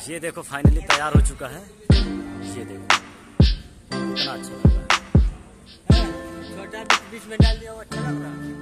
ये देखो फाइनली तैयार हो चुका है। ये देखो कितना अच्छा लग रहा है। छोटा बीच में डाल दिया, वो अच्छा लग रहा है।